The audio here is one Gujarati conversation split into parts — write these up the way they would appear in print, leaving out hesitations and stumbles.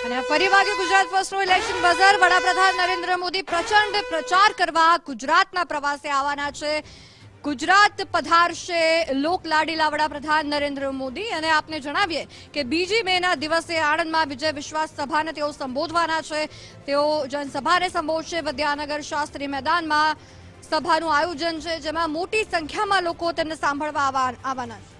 અને ફરી વાગે ગુજરાત ફર્સ્ટનું ઇલેક્શન બઝર વડાપ્રધાન નરેન્દ્ર મોદી પ્રચંડ પ્રચાર કરવા ગુજરાતના પ્રવાસે આવવાના છે। ગુજરાત પધારશે લોકલાડીલા વડાપ્રધાન નરેન્દ્ર મોદી અને આપને જણાવીએ કે 2 મેના દિવસે આણંદમાં વિજય વિશ્વાસ સભાને તેઓ સંબોધવાના છે। તેઓ જનસભાને સંબોધશે। વિદ્યાનગર શાસ્ત્રી મેદાનમાં સભાનું આયોજન છે, જેમાં મોટી સંખ્યામાં લોકો તેમને સાંભળવા આવવાના છે।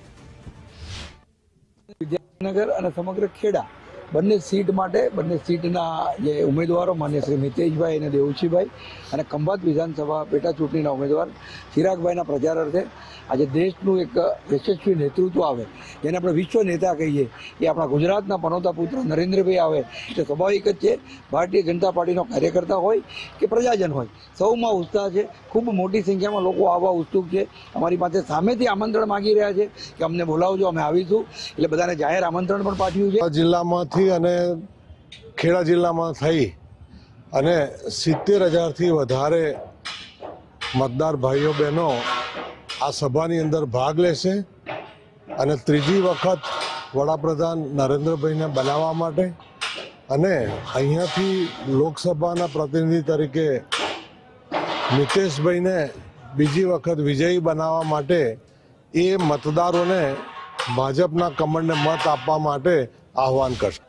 વિદ્યાનગર અને સમગ્ર ખેડા બંને સીટ માટે બંને સીટના જે ઉમેદવારો માન્ય શ્રી મિતેશભાઈ અને દેવજીભાઈ અને ખંભાત વિધાનસભા પેટા ચૂંટણીના ઉમેદવાર ચિરાગભાઈના પ્રચાર અર્થે આજે દેશનું એક યશસ્વી નેતૃત્વ આવે, જેને આપણે વિશ્વ નેતા કહીએ, એ આપણા ગુજરાતના પનોતા પુત્ર નરેન્દ્રભાઈ આવે તે સ્વાભાવિક જ છે। ભારતીય જનતા પાર્ટીનો કાર્યકર્તા હોય કે પ્રજાજન હોય, સૌમાં ઉત્સાહ છે। ખૂબ મોટી સંખ્યામાં લોકો આવવા ઉત્સુક છે। અમારી પાસે સામેથી આમંત્રણ માગી રહ્યા છે કે અમને બોલાવજો, અમે આવીશું, એટલે બધાને જાહેર આમંત્રણ પણ પાઠવ્યું છે। જિલ્લામાંથી અને ખેડા જિલ્લામાં થઈ અને 70,000થી વધારે મતદાર ભાઈઓ બહેનો આ સભાની અંદર ભાગ લેશે અને ત્રીજી વખત વડાપ્રધાન નરેન્દ્રભાઈને બનાવવા માટે અને અહીંયાથી લોકસભાના પ્રતિનિધિ તરીકે મિતેશભાઈને બીજી વખત વિજયી બનાવવા માટે એ મતદારોને ભાજપના કમળને મત આપવા માટે આહવાન કરશે।